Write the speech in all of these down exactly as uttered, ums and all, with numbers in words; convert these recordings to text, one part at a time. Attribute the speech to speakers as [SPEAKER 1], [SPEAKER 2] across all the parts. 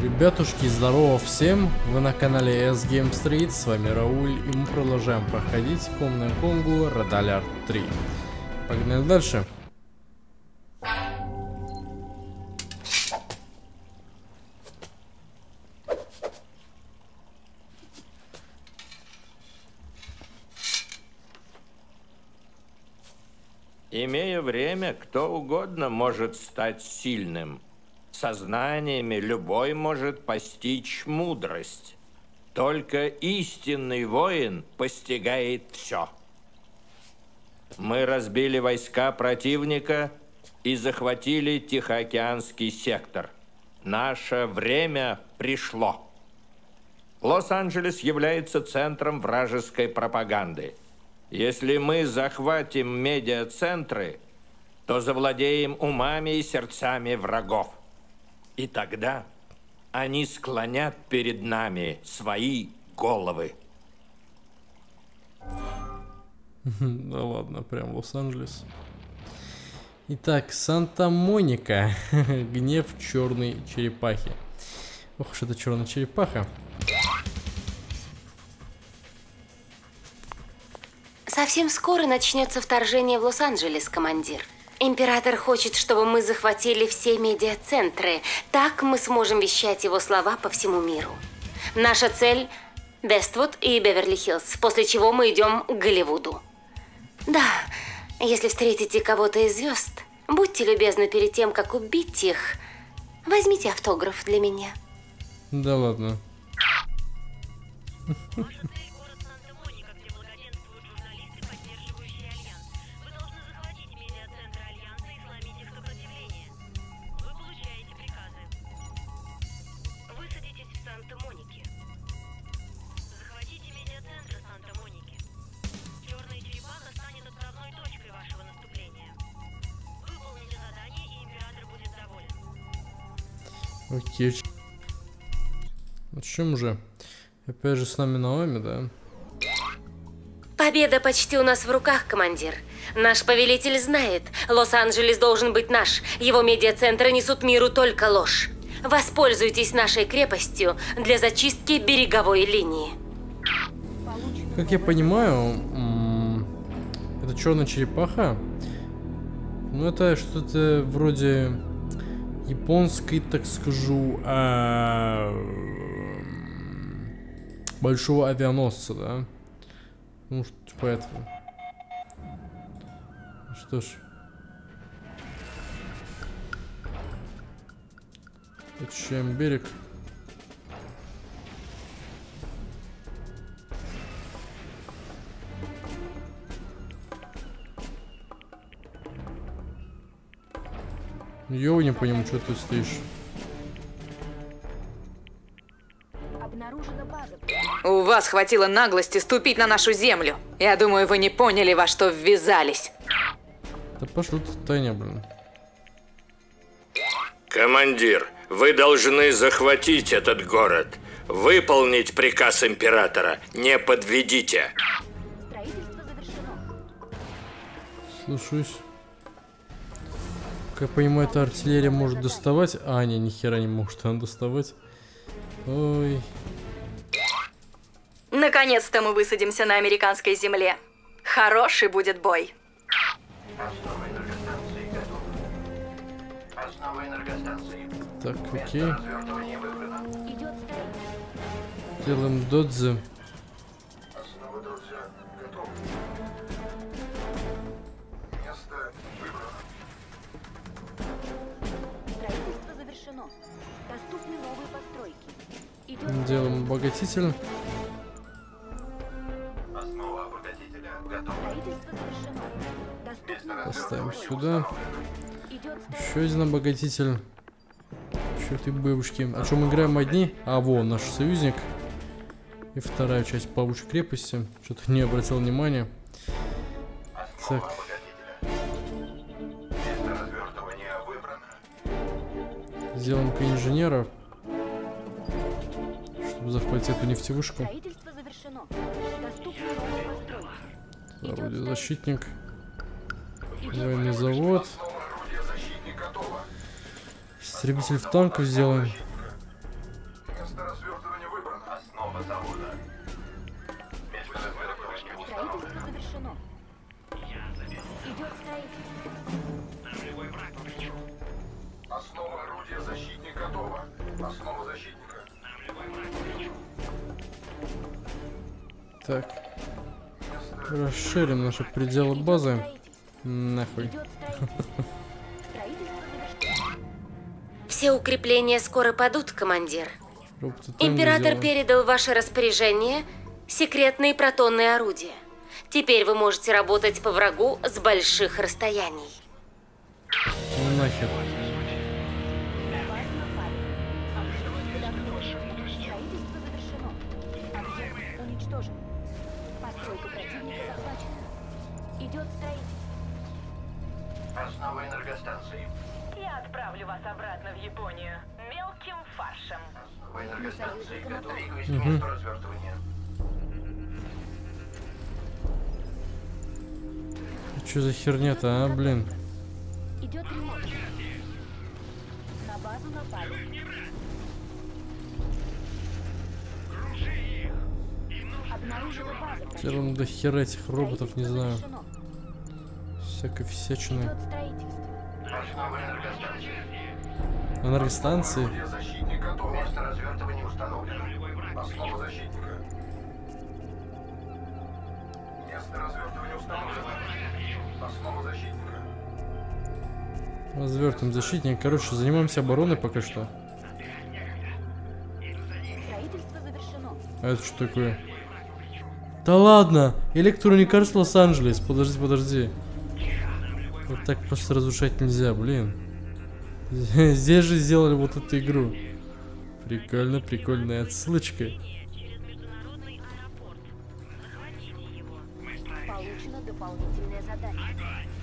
[SPEAKER 1] Ребятушки, здорово всем! Вы на канале эс гейм стрит, с вами Рауль, и мы продолжаем проходить Command and Conquer Red Alert три. Погнали дальше.
[SPEAKER 2] Имея время, кто угодно может стать сильным. Сознаниями любой может постичь мудрость. Только истинный воин постигает все. Мы разбили войска противника и захватили Тихоокеанский сектор. Наше время пришло. Лос-Анджелес является центром вражеской пропаганды. Если мы захватим медиацентры, то завладеем умами и сердцами врагов. И тогда они склонят перед нами свои головы.
[SPEAKER 1] Да ладно, прям Лос-Анджелес. Итак, Санта-Моника. Гнев черной черепахи. Ох, что это черная черепаха.
[SPEAKER 3] Совсем скоро начнется вторжение в Лос-Анджелес, командир. Император хочет, чтобы мы захватили все медиацентры. Так мы сможем вещать его слова по всему миру. Наша цель – Вествуд и Беверли-Хиллз, после чего мы идем к Голливуду. Да, если встретите кого-то из звезд, будьте любезны перед тем, как убить их, возьмите автограф для меня.
[SPEAKER 1] Да ладно. Окей. Начнем уже. Опять же с нами Наоми, да?
[SPEAKER 3] Победа почти у нас в руках, командир. Наш повелитель знает, Лос-Анджелес должен быть наш. Его медиацентры несут миру только ложь. Воспользуйтесь нашей крепостью для зачистки береговой линии.
[SPEAKER 1] Как я понимаю, это черная черепаха. Ну это что-то вроде японской, так скажу, а... большого авианосца, да? Ну, типа этого. Что ж. Очищаем берег. Я не понимаю, что ты стоишь.
[SPEAKER 4] У вас хватило наглости ступить на нашу землю. Я думаю, вы не поняли, во что ввязались.
[SPEAKER 1] Да пошел ты, Таня, блин.
[SPEAKER 2] Командир, вы должны захватить этот город. Выполнить приказ императора. Не подведите.
[SPEAKER 1] Слушаюсь. Как я понимаю, эта артиллерия может доставать. А, не, ни хера не может она доставать. Ой.
[SPEAKER 5] Наконец-то мы высадимся на американской земле. Хороший будет бой.
[SPEAKER 1] Так, окей. Делаем додзе. Делаем обогатитель. Поставим сюда. Еще один обогатитель. Еще ты бабушки. А что, мы играем одни? А, вон наш союзник. И вторая часть плавучей крепости. Что-то не обратил внимания. Так. Сделаем-ка инженера, чтобы захватить эту нефтевышку. Радиозащитник. Военный завод. Истребитель в танках сделаем. Так. Расширим наши пределы базы. Нахуй.
[SPEAKER 3] Все укрепления скоро падут, командир. Император передал в ваше распоряжение секретные протонные орудия. Теперь вы можете работать по врагу с больших расстояний.
[SPEAKER 1] Ну нахер.
[SPEAKER 6] Основа энергостанции.
[SPEAKER 7] Я отправлю вас обратно в Японию мелким фаршем.
[SPEAKER 6] Основа энергостанции готова. Двигаюсь к месту развертывания.
[SPEAKER 1] Что за херня-то, а, блин?
[SPEAKER 7] Идет ремонт. На базу напали. Обнаружила базу.
[SPEAKER 1] Теперь он до хера этих роботов, не знаю. Всякой всячины.
[SPEAKER 7] Идет строительство.
[SPEAKER 6] Основа энергостанции.
[SPEAKER 1] Энергостанции?
[SPEAKER 6] Защитник готов. Место развертывания установлено. Основа защитника. Место развертывания установлено. Основа защитника.
[SPEAKER 1] Развертываем защитник. Короче, занимаемся обороной пока что.
[SPEAKER 7] Строительство завершено.
[SPEAKER 1] А это что такое? Да ладно! Электроуникарс Лос-Анджелес. Подожди, подожди. Вот так просто разрушать нельзя, блин. Здесь же сделали вот эту игру. Прикольно, прикольная отсылочка.
[SPEAKER 7] Получено дополнительное задание.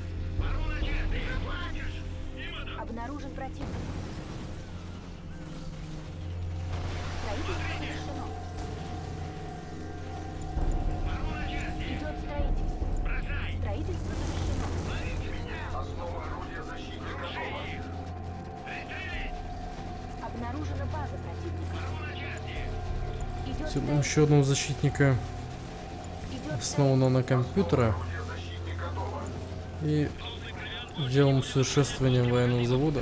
[SPEAKER 7] Обнаружен противник. Строительство завершено. Идет строительство. Строительство завершено.
[SPEAKER 6] Основа орудия защитника готова.
[SPEAKER 7] Обнаружена база противника. Идет
[SPEAKER 1] Сделаем еще одного защитника, основанного на компьютера. И делаем усовершенствование военного завода.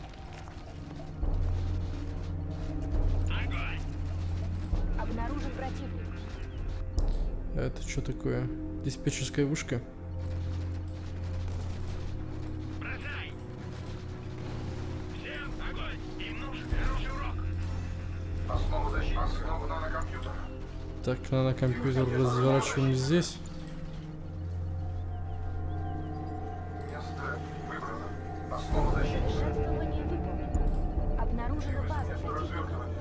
[SPEAKER 7] Обнаружен противник.
[SPEAKER 1] А это что такое? Диспетчерская вышка.
[SPEAKER 6] Основа защиты. Основа нанокомпьютера.
[SPEAKER 1] Так, на компьютер разворачиваем здесь.
[SPEAKER 6] Место выбрано. Основа защиты.
[SPEAKER 7] Совершенствование выполнено. Обнаружена база противника.
[SPEAKER 6] Развертывание.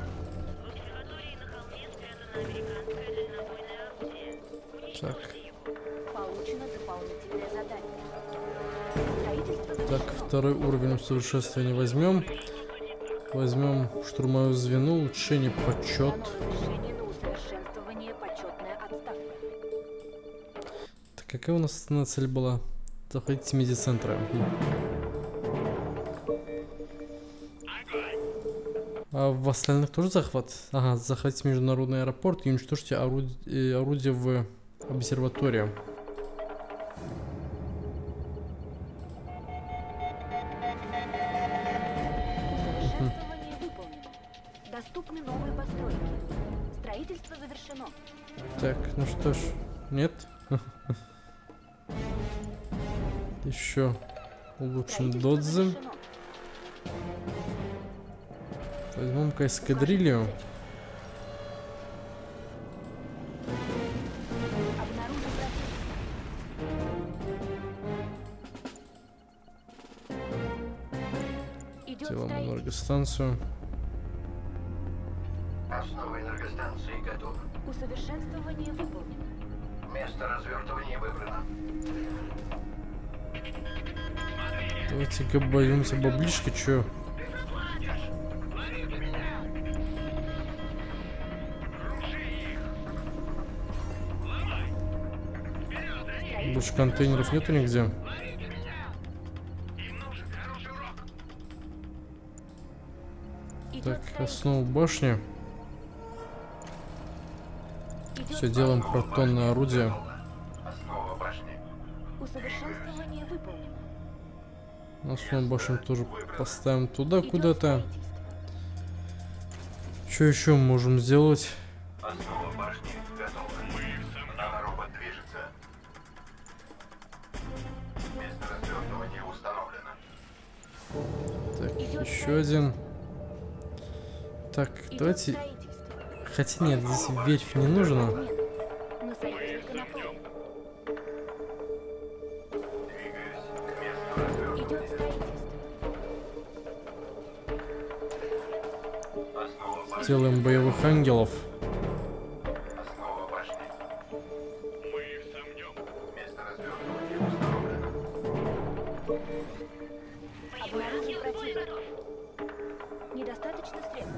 [SPEAKER 1] Так,
[SPEAKER 7] Получено дополнительное задание. Строительство
[SPEAKER 1] так,
[SPEAKER 7] завершено.
[SPEAKER 1] второй уровень усовершенствования возьмем. Возьмем штурмовое звено, улучшение, почет.
[SPEAKER 7] Разрешение на усовершенствование, почетная отставка.
[SPEAKER 1] Так, какая у нас основная цель была? Заходите медицентра. А в остальных тоже захват? Ага, захватите международный аэропорт и уничтожьте орудие, орудие в обсерватории.
[SPEAKER 7] Усовершенствование выполнено. Доступны новые постройки. Строительство завершено.
[SPEAKER 1] Так, ну что ж, нет? Еще улучшим
[SPEAKER 7] Строительство
[SPEAKER 1] додзы.
[SPEAKER 7] завершено.
[SPEAKER 1] Возьмем-ка эскадрилью.
[SPEAKER 7] Обнаружен противник. Идет
[SPEAKER 1] Делаем
[SPEAKER 7] строительство.
[SPEAKER 1] энергостанцию.
[SPEAKER 6] Основа энергостанции готова.
[SPEAKER 7] Усовершенствование выполнено.
[SPEAKER 6] Место развертывания выбрано.
[SPEAKER 1] Давайте-ка боемся баблишки, чё? Больше контейнеров нету нигде.
[SPEAKER 7] Идет
[SPEAKER 1] Так,
[SPEAKER 7] строительство.
[SPEAKER 1] основу башни.
[SPEAKER 7] Идет
[SPEAKER 1] Все делаем протонное орудие.
[SPEAKER 6] Основа башни.
[SPEAKER 7] Усовершенствование выполнено.
[SPEAKER 1] Основу башни тоже поставим туда
[SPEAKER 7] Идет
[SPEAKER 1] куда-то.
[SPEAKER 7] строительство.
[SPEAKER 1] Что еще можем сделать?
[SPEAKER 6] Основа башни готова. Наноробот движется. Место развертывания установлено.
[SPEAKER 1] Так, еще один. Так, давайте... Хотя нет, здесь верфь не нужна. Делаем боевых ангелов.
[SPEAKER 6] Основа башни. Мы их сомнем. Место развертывания установлено.
[SPEAKER 8] Обнаружен противник. Недостаточно средств.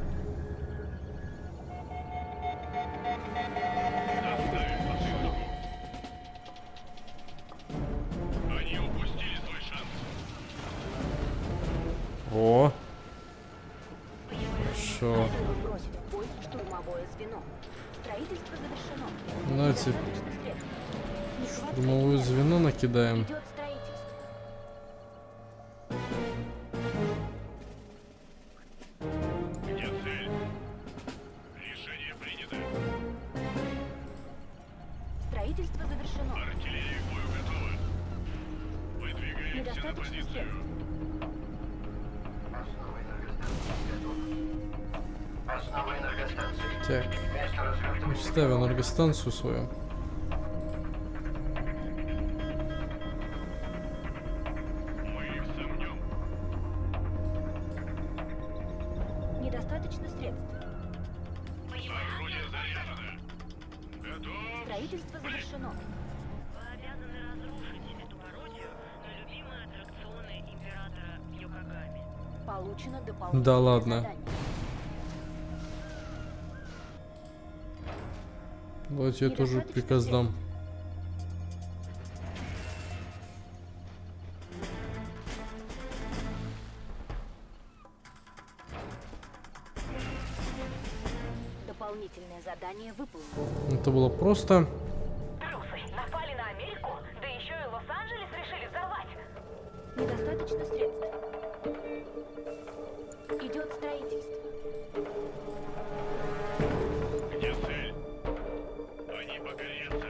[SPEAKER 6] Они упустили свой шанс.
[SPEAKER 1] О! Хорошо.
[SPEAKER 8] Бросить в бой штурмовое звено. Строительство завершено.
[SPEAKER 1] Давайте
[SPEAKER 8] Достаточно средств.
[SPEAKER 1] штурмовое звено накидаем.
[SPEAKER 8] Идет строительство.
[SPEAKER 6] Где цель? Решение принято.
[SPEAKER 8] Строительство завершено.
[SPEAKER 6] Артиллерия к бою готова. Выдвигаемся на
[SPEAKER 8] Недостаточно
[SPEAKER 6] позицию.
[SPEAKER 8] средств.
[SPEAKER 6] Основа энергостанции.
[SPEAKER 1] Так,
[SPEAKER 6] Место развертывания.
[SPEAKER 1] ставим энергостанцию свою.
[SPEAKER 6] Мы их сомнем.
[SPEAKER 8] Недостаточно средств.
[SPEAKER 6] Орудие заряжено. Готов.
[SPEAKER 8] Строительство завершено.
[SPEAKER 7] Вы обязаны разрушить эту пародию на любимые аттракционы императора Йокогами.
[SPEAKER 8] Получено дополнительное
[SPEAKER 1] Да ладно.
[SPEAKER 8] задание.
[SPEAKER 1] Давайте я тоже приказ дам.
[SPEAKER 8] Дополнительное задание выполнено.
[SPEAKER 1] Это было просто.
[SPEAKER 7] Трусы напали на Америку, да еще и Лос-Анджелес решили взорвать.
[SPEAKER 8] Недостаточно средств. Идет строительство.
[SPEAKER 6] Где цель? Они покорятся.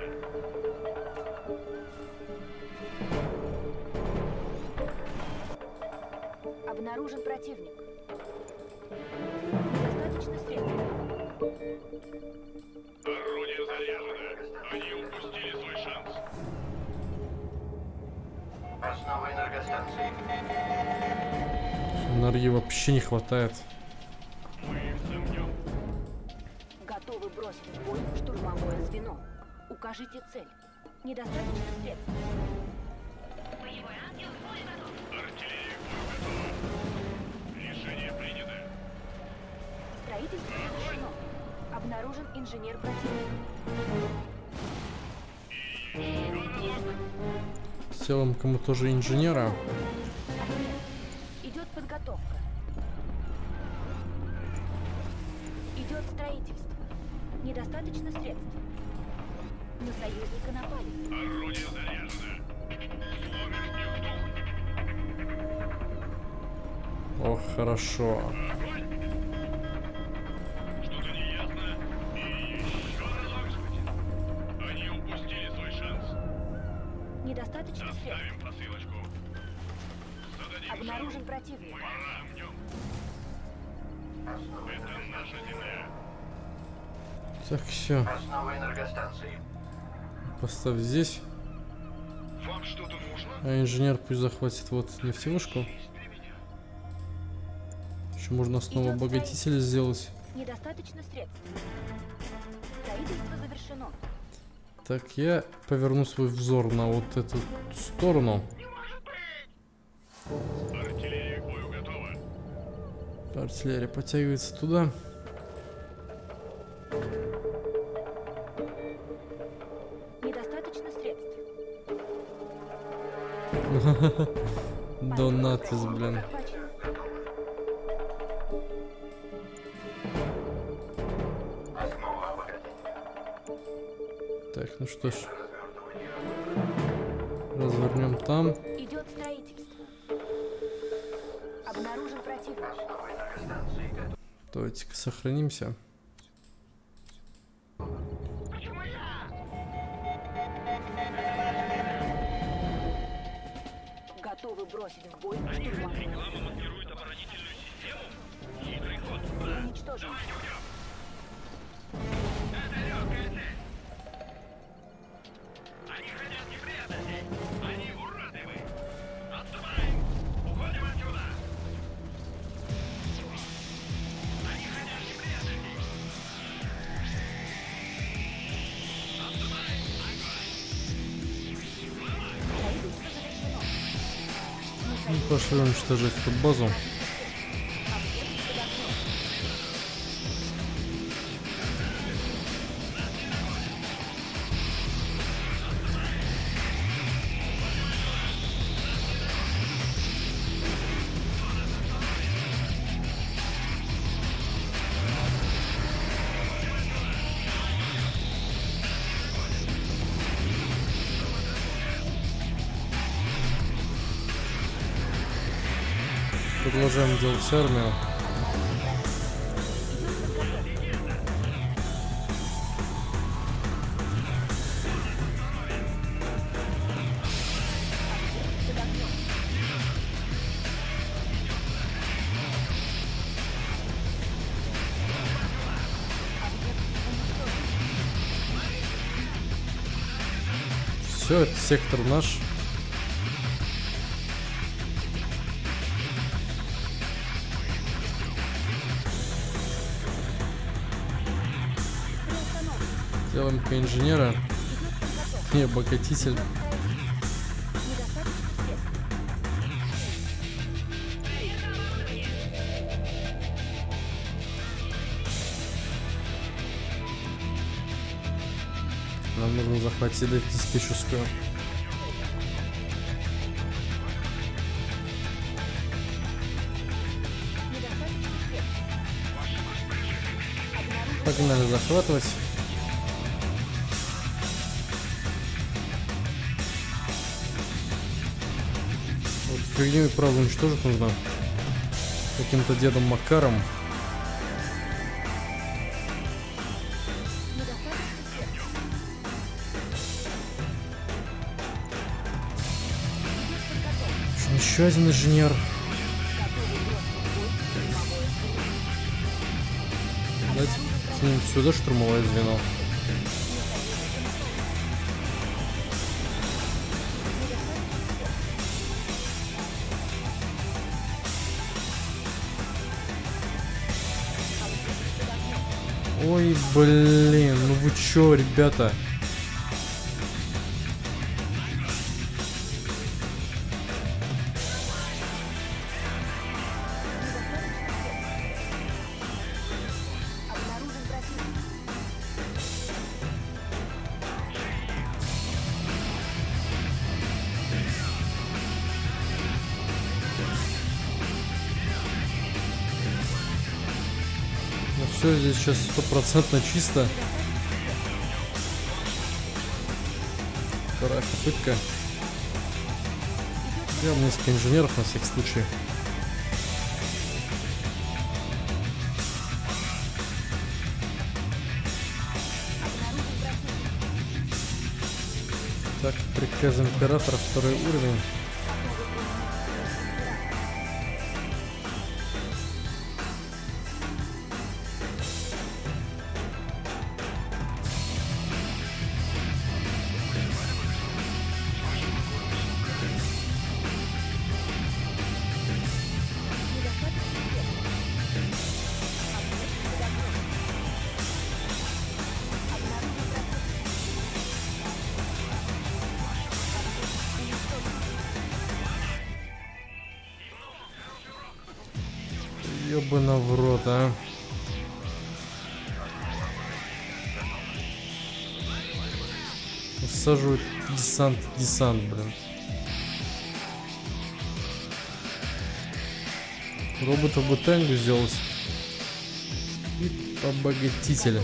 [SPEAKER 8] Обнаружен противник. Недостаточно средств.
[SPEAKER 6] Орудие заряжено. Они упустили свой шанс. Основа энергостанции.
[SPEAKER 1] Энергии вообще не хватает.
[SPEAKER 6] Мы их сомнем.
[SPEAKER 8] Готовы бросить в бой штурмовое звено. Укажите цель. Недостаточно средств.
[SPEAKER 6] Артиллерия к бою готова. Решение принято.
[SPEAKER 8] Строительство завершено. Обнаружен инженер противника.
[SPEAKER 1] Сделаем кому тоже инженера.
[SPEAKER 8] Отмена. Идет подготовка. Идет строительство. Недостаточно средств. На союзника напали.
[SPEAKER 6] Орудие заряжено. Словишь их дух.
[SPEAKER 1] Ох, хорошо.
[SPEAKER 6] Огонь! Что-то неясно. И еще разок. Они упустили свой шанс.
[SPEAKER 8] Недостаточно средств.
[SPEAKER 6] Доставим посылочку. Зададим
[SPEAKER 8] Обнаружен
[SPEAKER 6] жару.
[SPEAKER 8] противник.
[SPEAKER 6] Мы рамнем. Это наша земля.
[SPEAKER 1] Так, все.
[SPEAKER 6] Основа энергостанции.
[SPEAKER 1] Поставь здесь.
[SPEAKER 6] Вам что-то нужно?
[SPEAKER 1] А инженер пусть захватит вот нефтевушку. Еще можно снова
[SPEAKER 8] Идет
[SPEAKER 1] обогатитель сделать.
[SPEAKER 8] Недостаточно средств. Строительство завершено.
[SPEAKER 1] Так, я поверну свой взор на вот эту сторону.
[SPEAKER 6] Артиллерия к бою готова.
[SPEAKER 1] Артиллерия подтягивается туда.
[SPEAKER 8] Недостаточно средств.
[SPEAKER 1] Донатис, блин.
[SPEAKER 8] Захвачен.
[SPEAKER 6] Основа обогатения.
[SPEAKER 1] Так, ну что ж. Развернем там.
[SPEAKER 8] Идет строительство. Обнаружен противник.
[SPEAKER 6] Основа энергостанции готова.
[SPEAKER 1] Давайте-ка сохранимся.
[SPEAKER 8] Готовы бросить в бой штурмовую.
[SPEAKER 6] Реклама маскирует оборонительную систему? Хитрый ход.
[SPEAKER 8] Уничтожен.
[SPEAKER 6] Они хотят неприятностей. Они уродливы. Отступаем. Уходим отсюда. Они хотят неприятностей. Отступаем.
[SPEAKER 1] Ну, пошли уничтожить эту базу. Продолжаем делать армию. Все, это сектор наш. Делаем-ка инженера. Не, обогатитель. Нам нужно захватить диспетчерскую. Погнали захватывать. Вот фигню и правда уничтожить нужно каким-то дедом Макаром. Еще один инженер. Дать к ним сюда штурмовое звено. Ой, блин, ну вы чё, ребята? Все здесь сейчас стопроцентно чисто. Вторая попытка. Я несколько инженеров на всякий случай. Так, приказ императора, второй уровень. Ёбана в рот, а. Саживают десант, десант, блин. Робота бы тэнгу сделать. И обогатителя.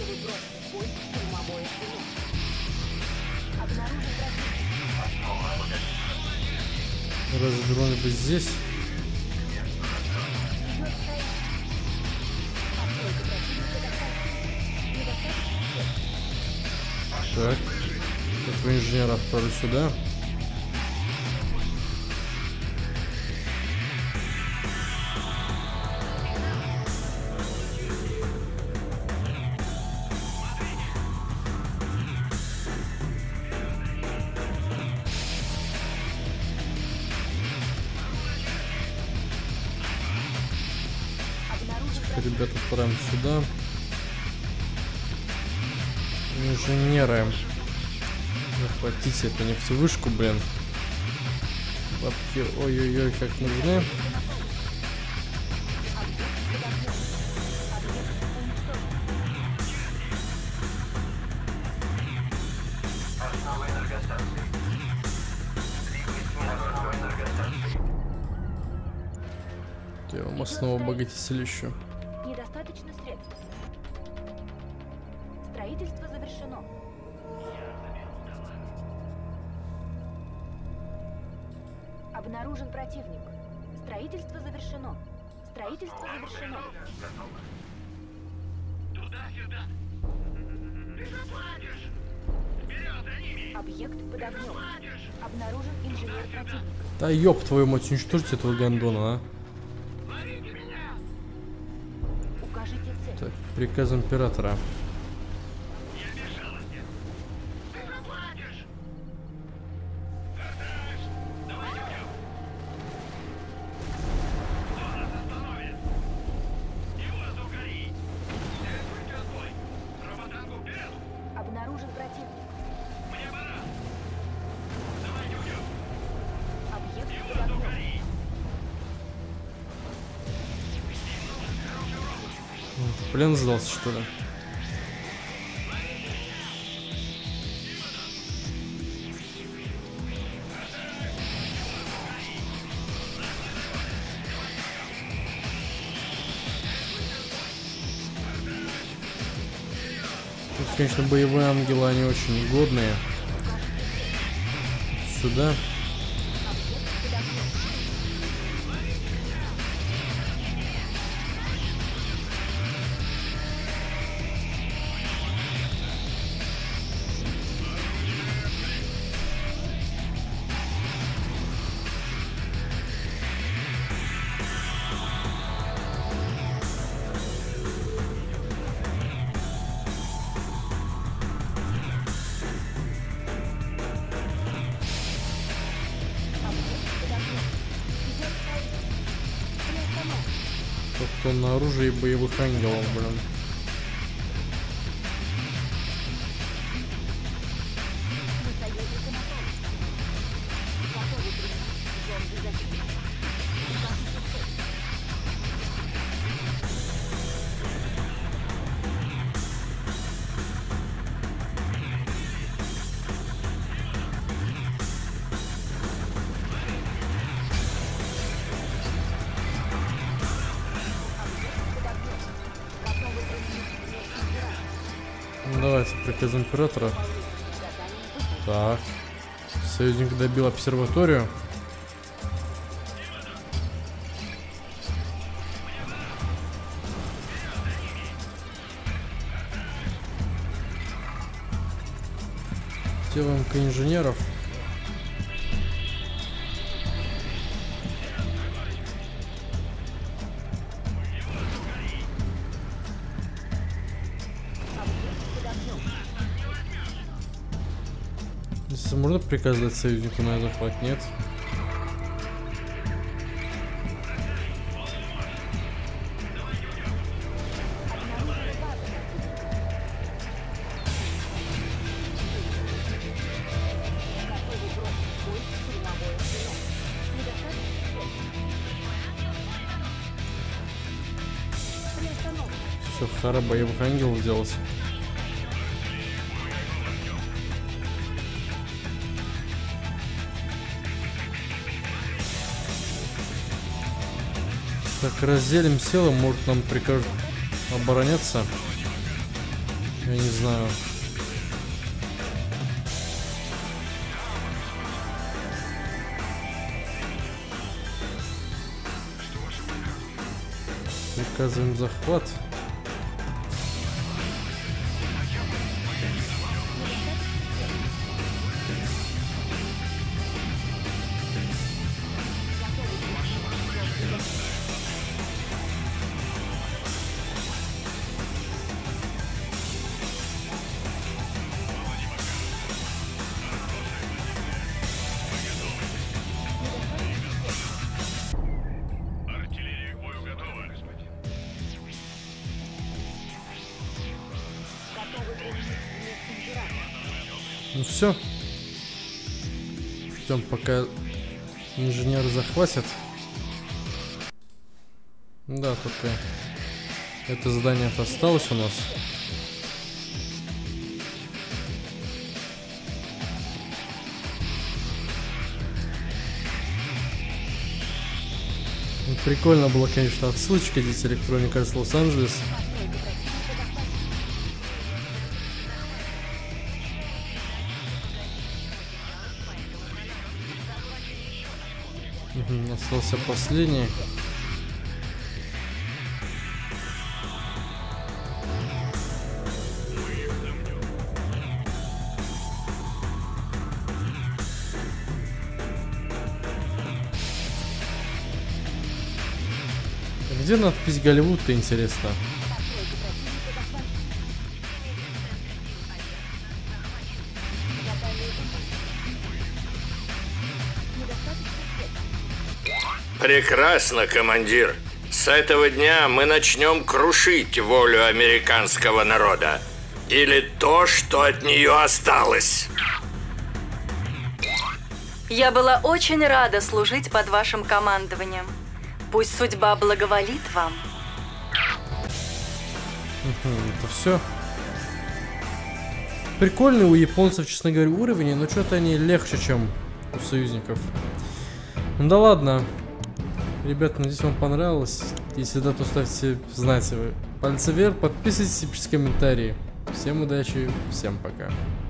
[SPEAKER 1] Развернули бы здесь. Так. Этого инженера отправлю сюда. Ребята, отправим сюда. Инженеры. Захватите эту нефтевышку, блин. Бабки, ой-ой-ой, как нужны. Я вам основу обогатителя еще.
[SPEAKER 8] Недостаточно средств. Строительство завершено. Обнаружен противник. Строительство завершено. Строительство завершено.
[SPEAKER 6] Туда-сюда. Ты заплатишь. Вперед за ними.
[SPEAKER 8] Объект под огнем. Обнаружен инженер противника.
[SPEAKER 1] Да ёб твою мать, уничтожьте этого гондона, а.
[SPEAKER 8] Укажите цель.
[SPEAKER 1] Так, приказ императора.
[SPEAKER 8] Обнаружен противник. Объект под огнем.
[SPEAKER 1] В плен сдался, что ли? Тут, конечно, боевые ангелы, они очень годные. Сюда. Кто на оружие боевых ангелов, блин. Ну, давайте приказ императора. Так. Союзник добил обсерваторию. Делаем-ка инженеров. Если можно приказ дать союзнику на захват? Нет. Все, хара боевых ангелов делался. Так, разделим силы, может нам прикажут обороняться. Я не знаю. Приказываем захват. Ну все. Ждем, пока инженер захватит. Да, только это задание-то осталось у нас. Прикольно было, конечно, отсылочка здесь Electronic Arts Los-Angeles. Угу, остался последний. Где надпись Голливуд-то, интересно?
[SPEAKER 2] Прекрасно, командир. С этого дня мы начнем крушить волю американского народа. Или то, что от нее осталось.
[SPEAKER 5] Я была очень рада служить под вашим командованием. Пусть судьба благоволит вам.
[SPEAKER 1] Это все. Прикольный у японцев, честно говоря, уровень, но что-то они легче, чем у союзников. Ну да ладно. Ребят, надеюсь, вам понравилось. Если да, то ставьте, знаете вы, пальцы вверх, подписывайтесь, пишите комментарии. Всем удачи, всем пока.